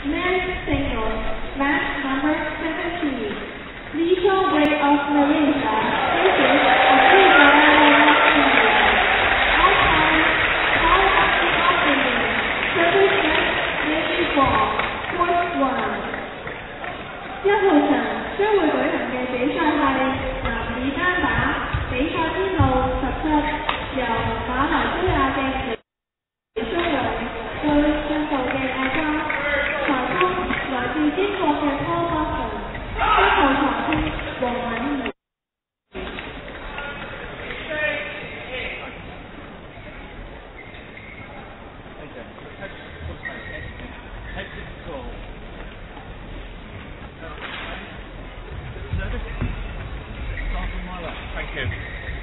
Men's singles, match number 17. Lethal Way of Malaysia versus Afrika India. All time, all of the opponents. Service set, Navy ball, court 1. 一號場將會舉行嘅比賽係男子單打，比賽天路17，由馬來西亞嘅李宗偉對印度嘅阿嘉，裁判來自英國嘅柯柏雄，一號裁判黃敏儀。 Thank you.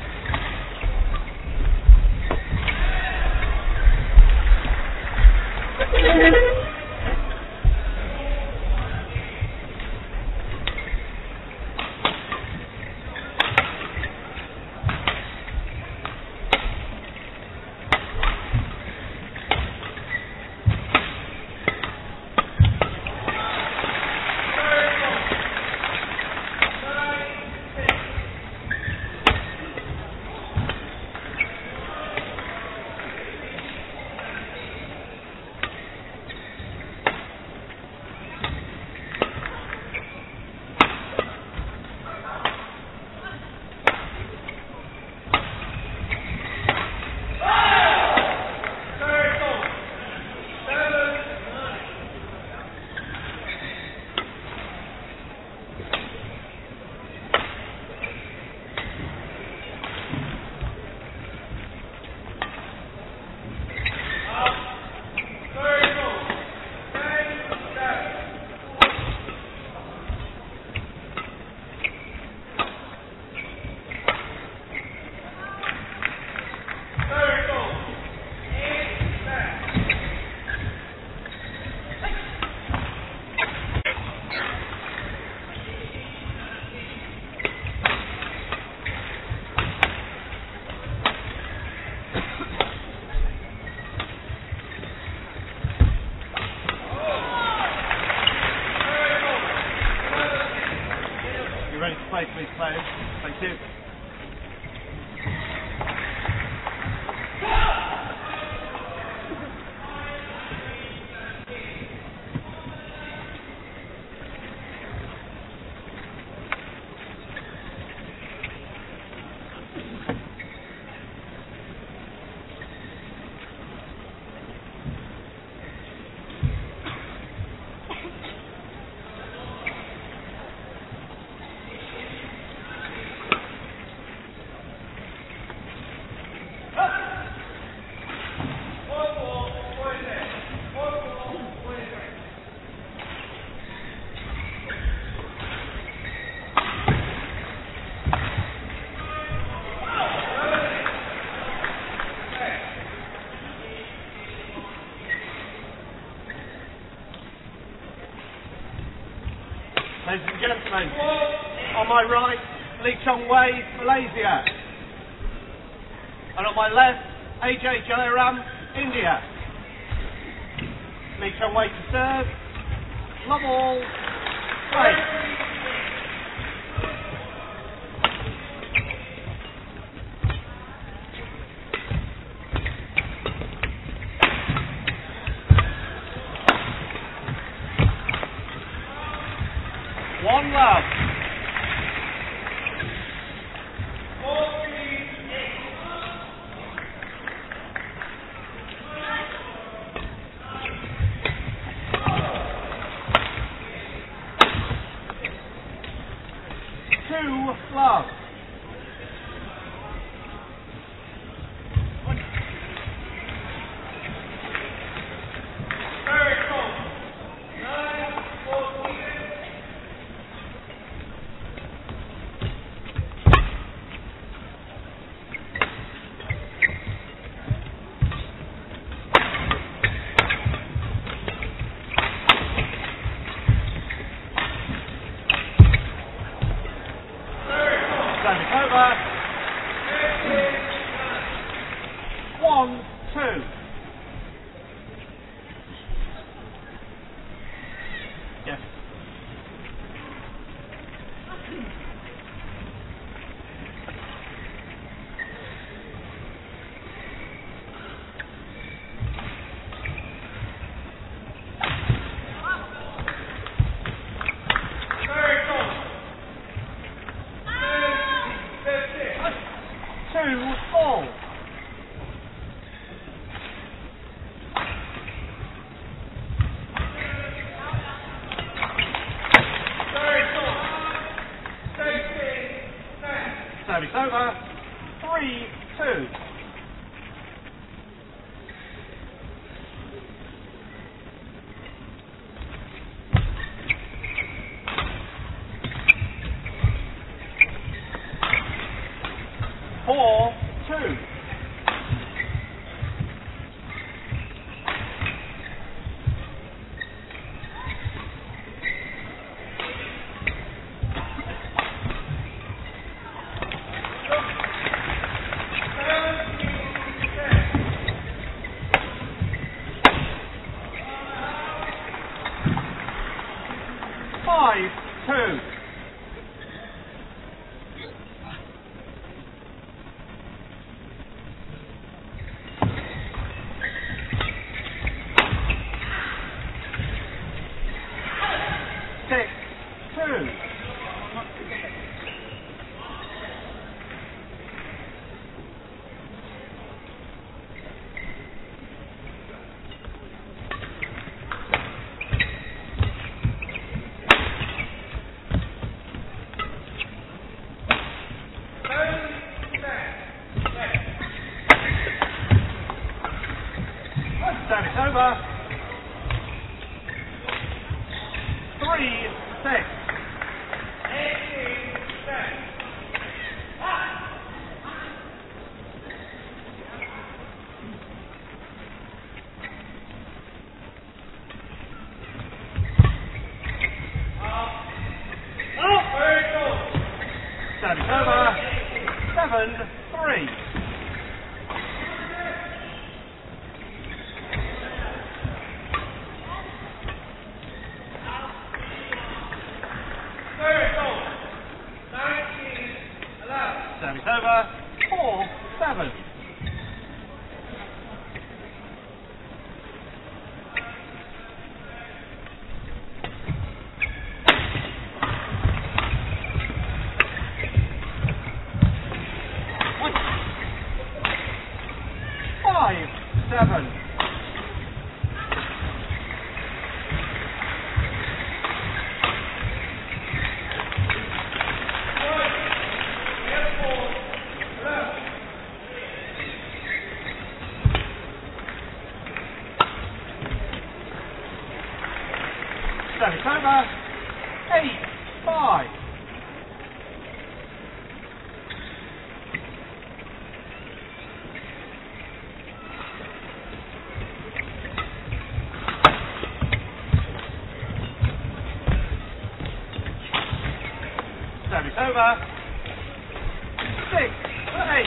Ready to play, please, players. Thank you. Ladies and gentlemen, on my right, Lee Chong Wei, Malaysia. And on my left, AJ Jairam, India. Lee Chong Wei to serve. Love all. Play. One love. Two love. 5-2. Service over. 3-6. Service over. 7-3. Service over. 4-7. Service over. 8-5. Service over. 6-8.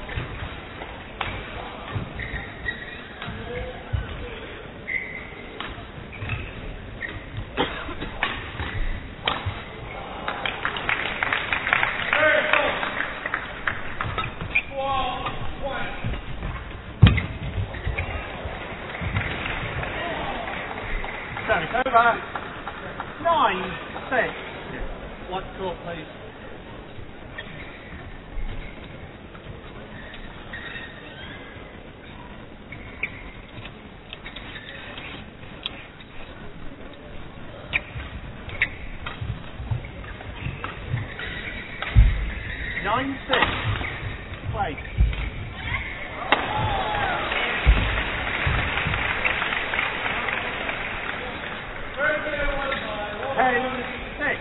Service over. 9-6. White court, please. Play. 10-6.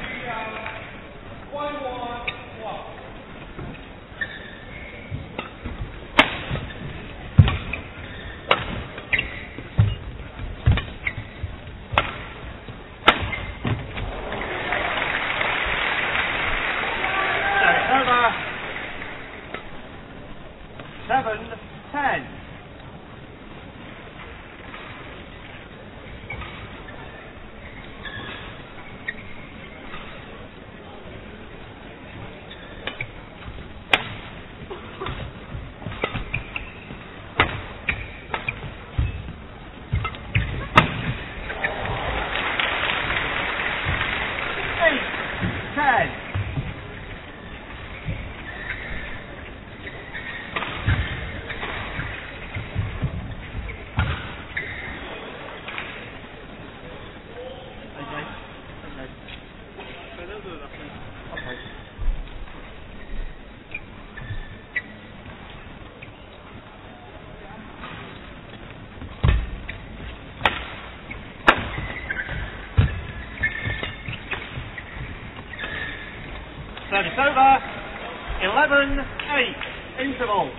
Service over. 7-10. Service over. 11-8. Interval.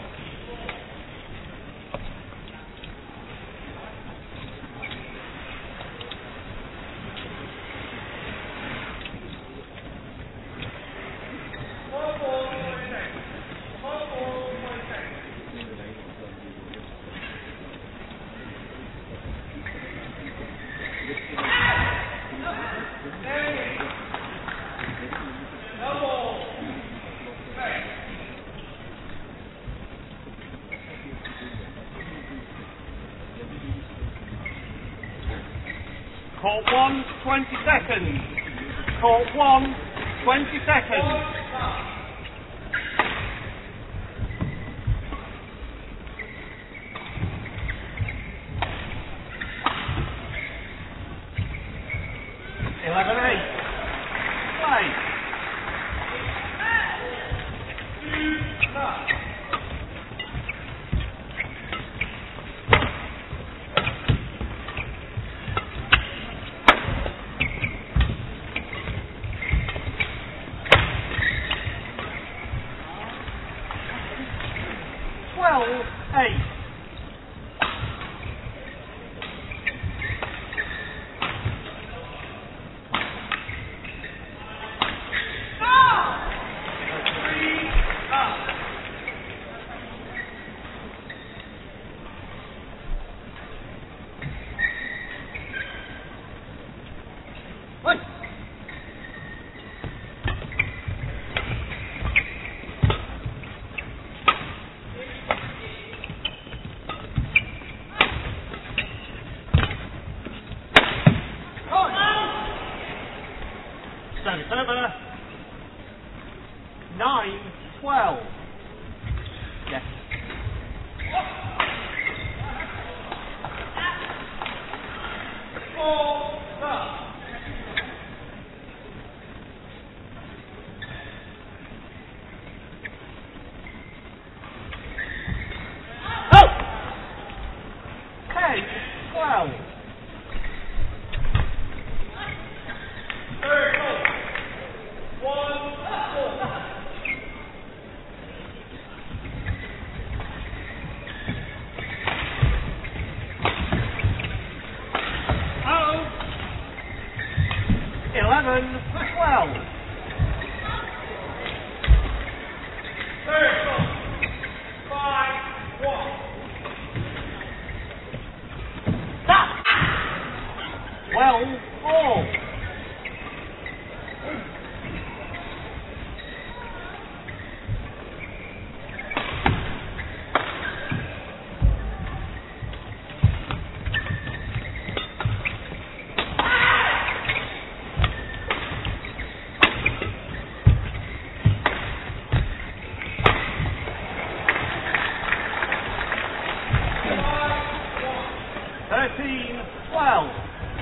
Court 1, 20 seconds. Court 1, 20 seconds. Play. 12-8. Service over. 9-12. Yes. Oh! 10-12. Oh! 11-12. Stop! 12-4. Thirteen, 12.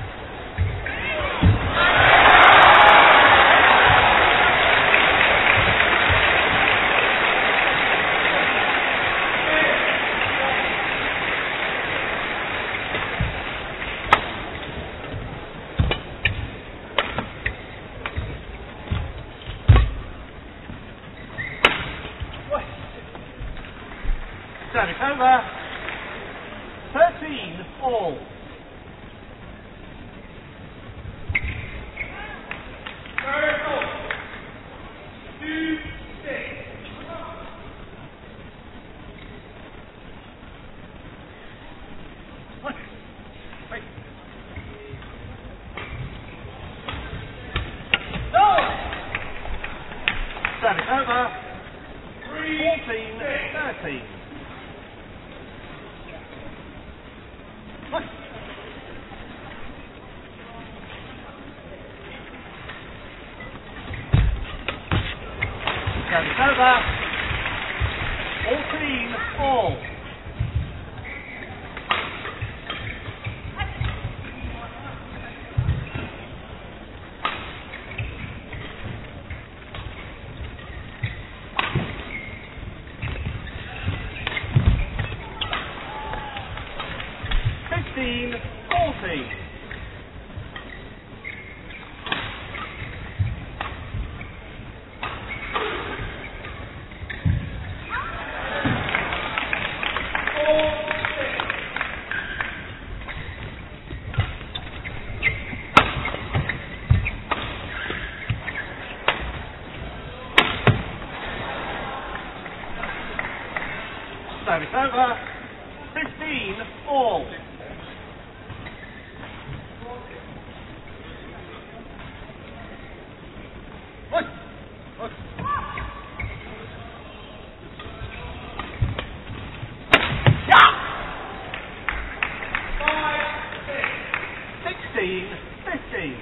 Service over. 13-all. Service over. 14-13. Service over. 14-all. Fifteen, 14. Service over. 15-all. Yeah! 16 18.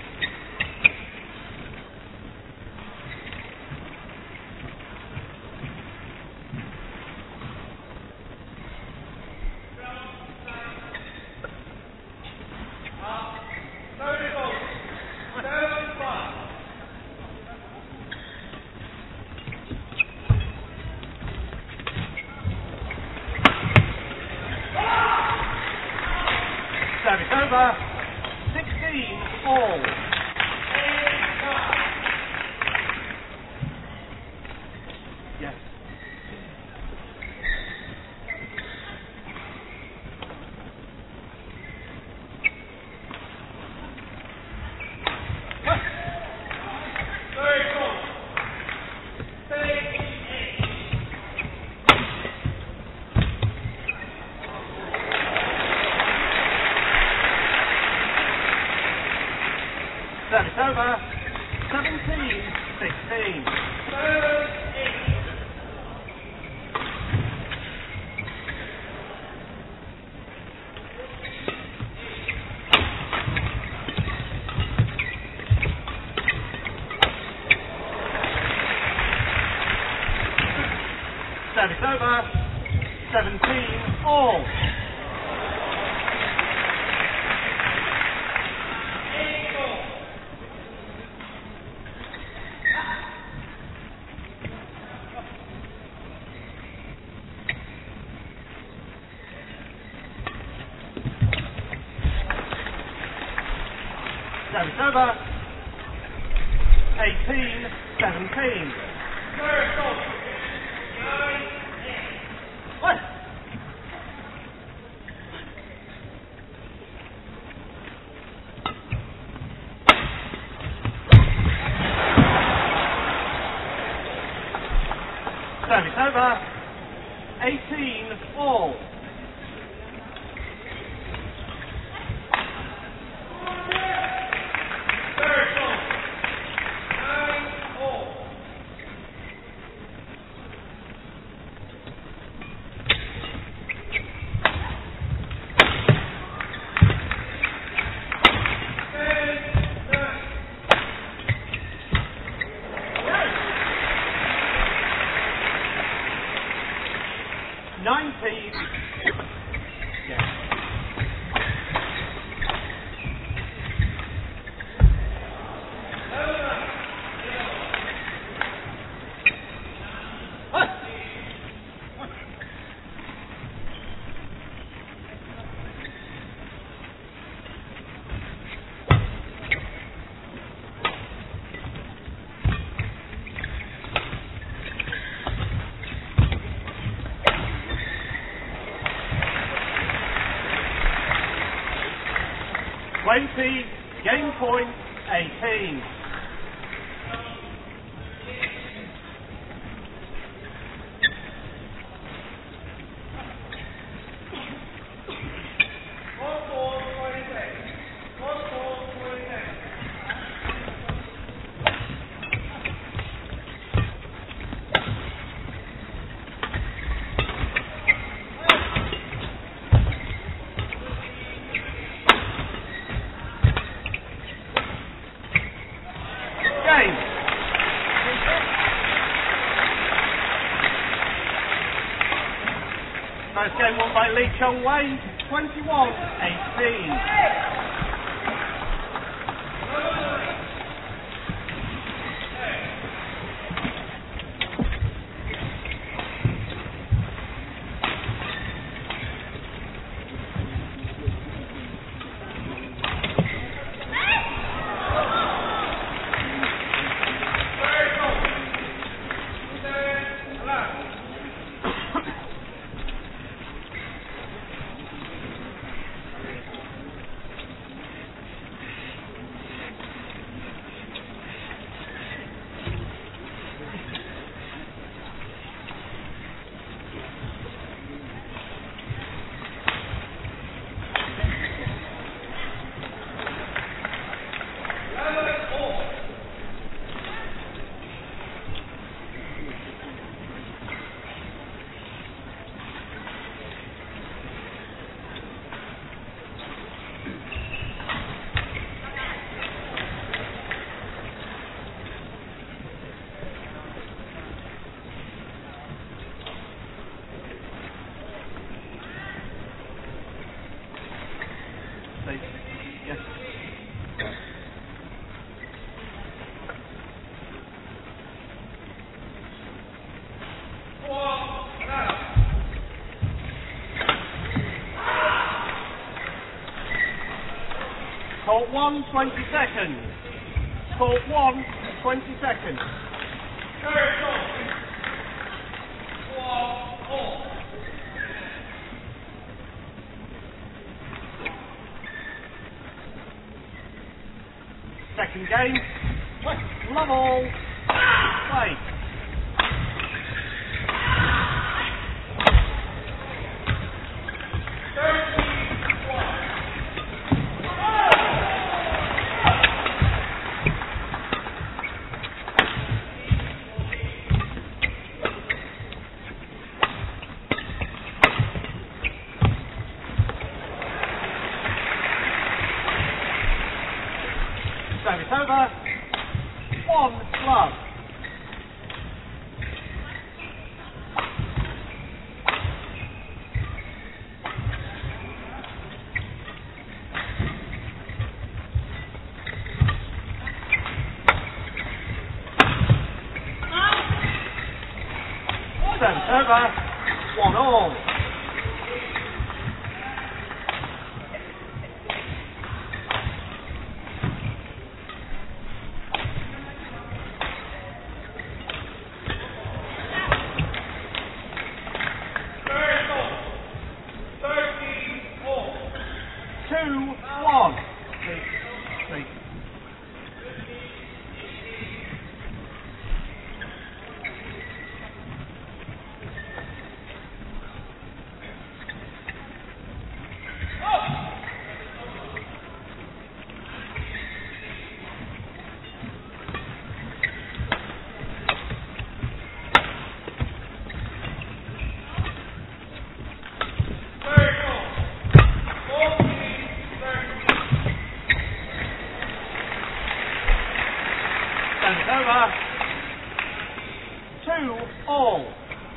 Service over. 16 all. Yes. Service over. 17-16. Service over. 17 all. Service over. 18-17. What? Service over. 18 all. Game point 18. First game won by Lee Chung Wei, 21-18. 1, 20 seconds. Court 1, 20 seconds. Second game. Love all. Play. Service over. 1 love. Service over. 1 all. Over. 2 all.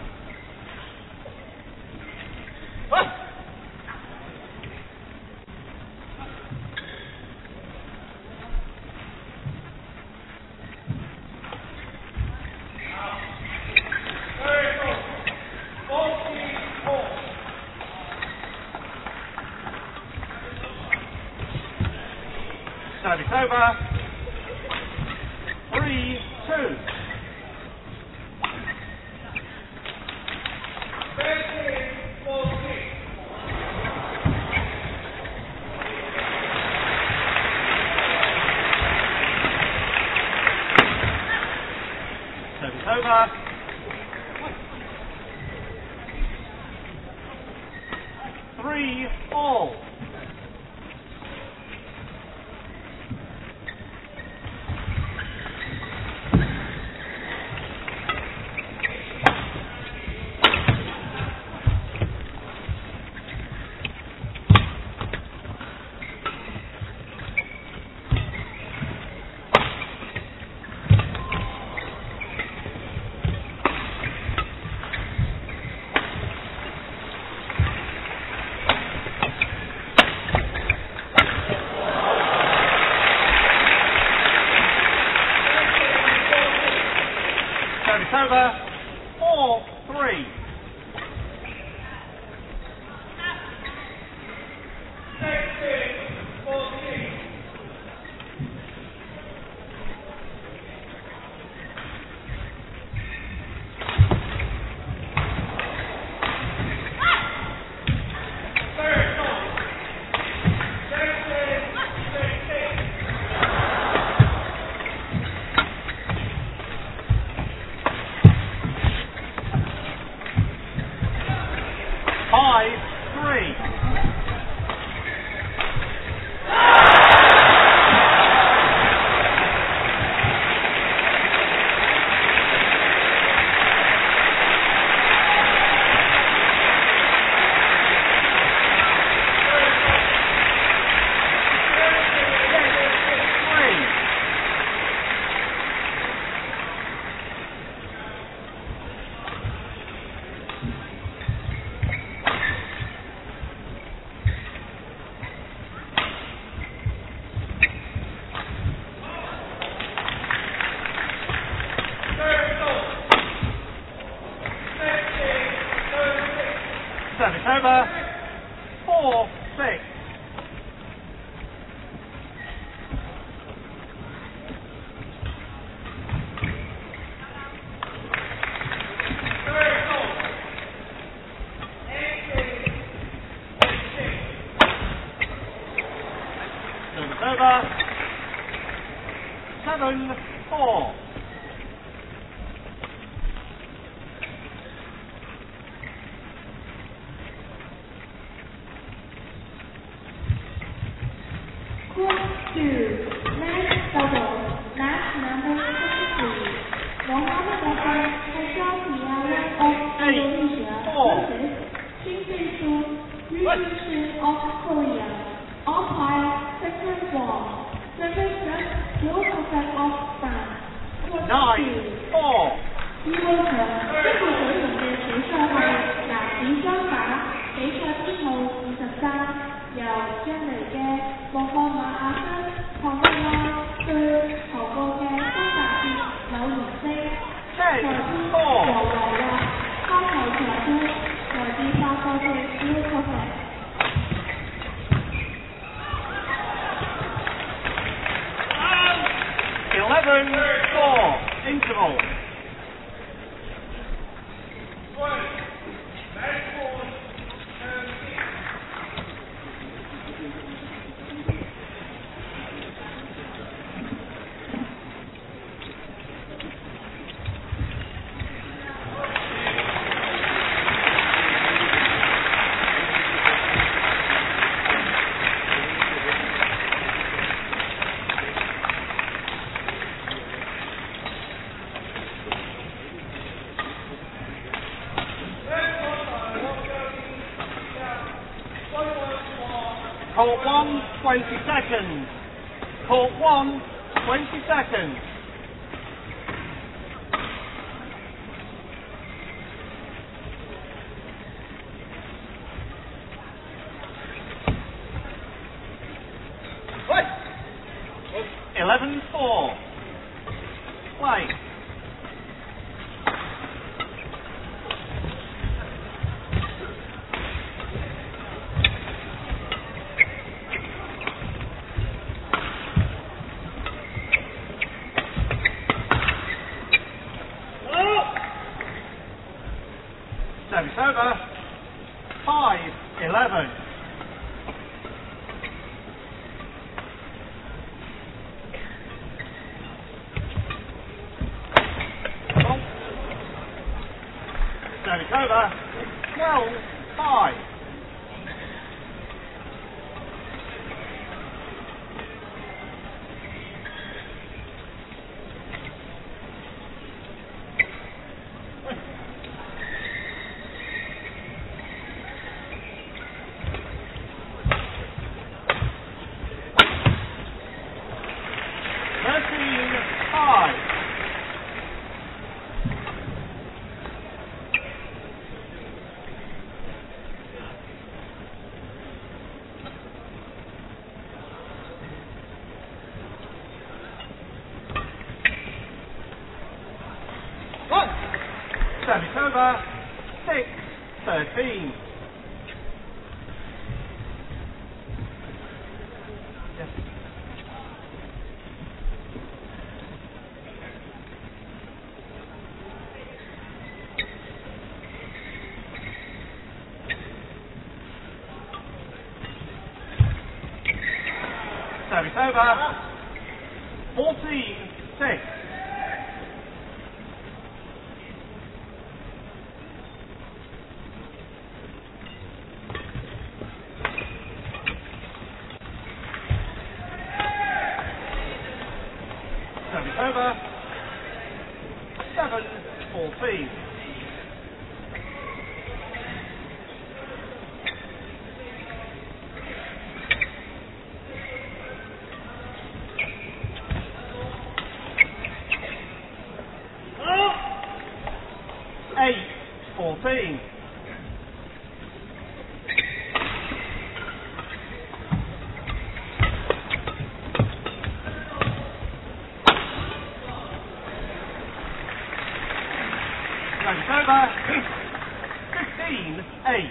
Service over. 3, 2. Service over. 3 all. Service over. 4, 3. 7-4. Court 2, next double, match number 23. Mohammed Hassan Hassam Tiara of Indonesia versus Shin Tae-soo Ryushin of Korea. Umpire second ball. Service set Joe Hassan of France. Court 2. 9-4. 伊沃特中國隊用嘅比賽係男子雙打，比賽編號23，由印尼嘅莫漢馬亞森唐吉拉對韓國嘅蘇達傑柳賢星，裁判羅維亞，開球裁判來自法國嘅 Will Coppet。 11-4. Interval. Court 1, 20 seconds. Court 1, 20 seconds. What? 11-4. Play. Service over. 5-11. Service over. 12-5. Service over. 6-13. Yes. Service over. 14-6. Service over. 7-14. Oh! 8-14. It's over. 15-8.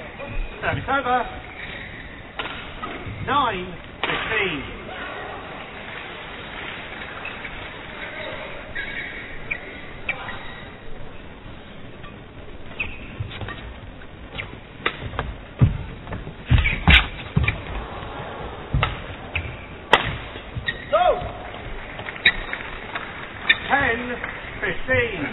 Service over. 9-15. 15.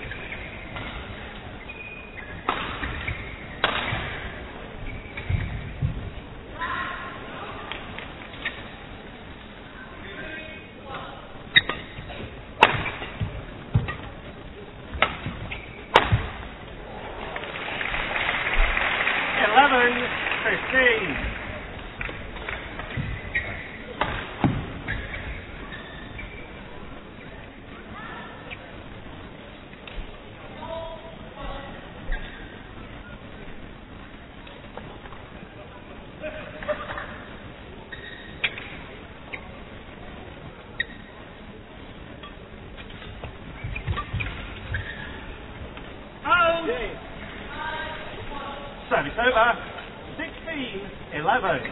Service over. 16-11.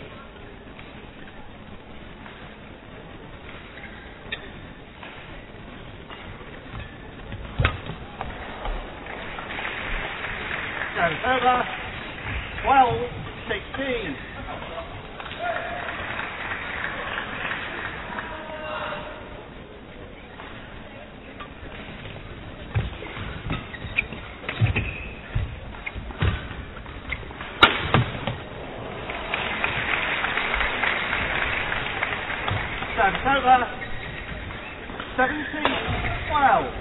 Service over. 12-16. Service over. 17-12.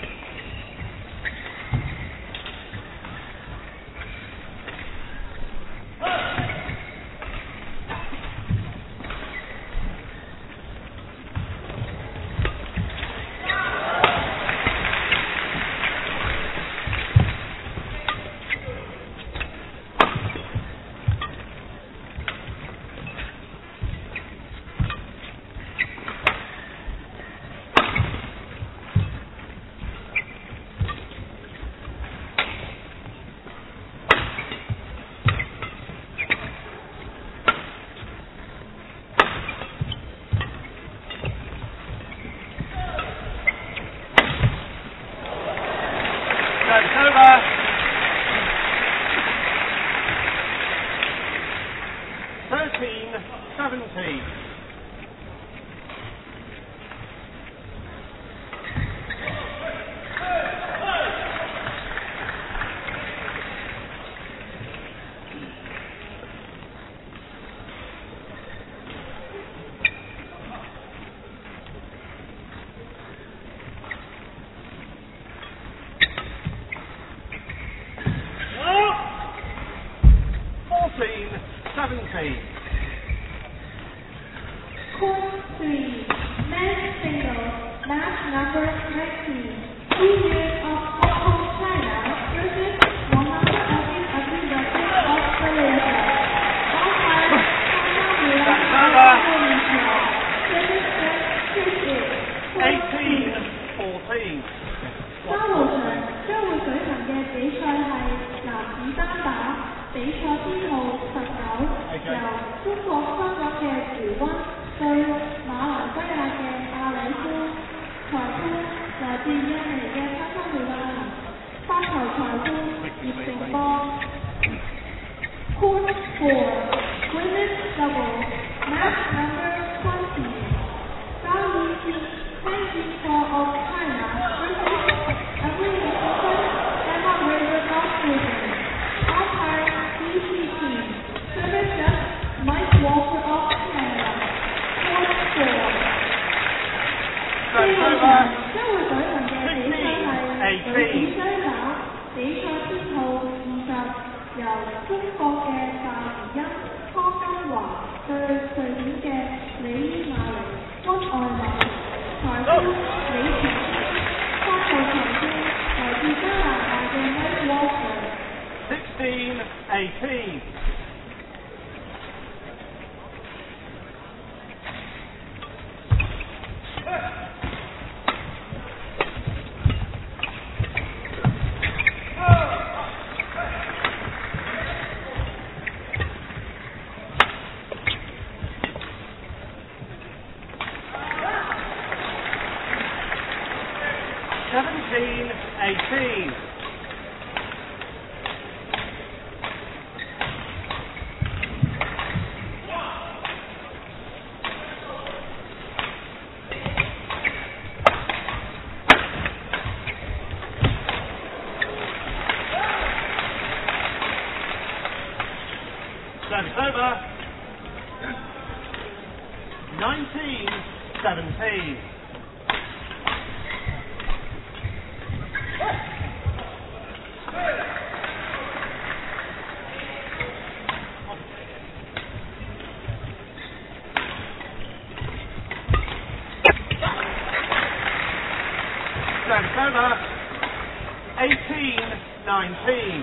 Service over. 13-17. Court 3, men's singles, match number 19. 2 years of Hong Kong, China versus Mohammed Abid Abdulrazak of Malaysia. Umpire Hannah Malaysia. Service set 18-14. 三路場將會舉行嘅比賽係男子單打，比賽編號19，由中國新入嘅胡溫對馬來西亞嘅阿里夫，裁判來自印尼嘅卡塔梅拉，發球裁判葉成波。Court 4, women's double, match number 20. Zhao Yixi, Hanjin of China versus Emily Emma River Golf Division. Umpire DCT. Service judge Mike Walker of Canada. Court 4. 四路場將會舉行嘅比賽係女子雙打，比賽編號20，由中國嘅大怡欣、湯金華對瑞典嘅李伊瑪玲、屈愛曼。裁判李全清，發球裁判來自加拿大嘅 Mike Walker。 16-18. 19-17. Service over. 18-19.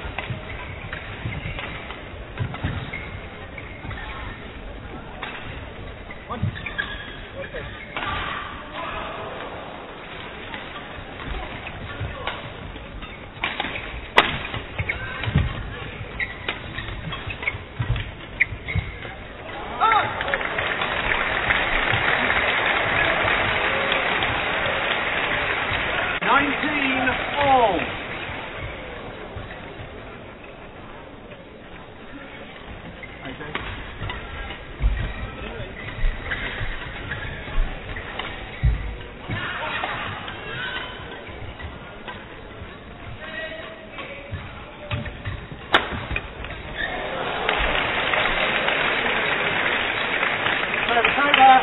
All. Okay. Service over.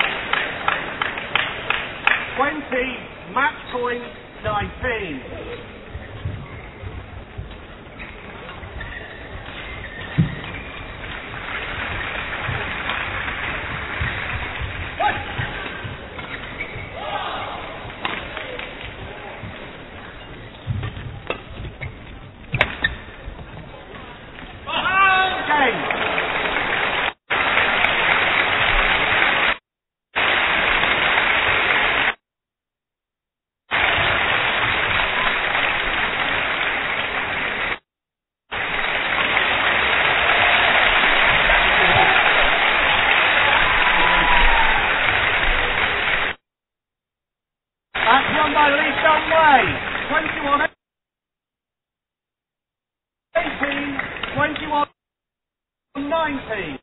20, match point 19. That's won by Lee Chong-wei. 21-18, 21-19.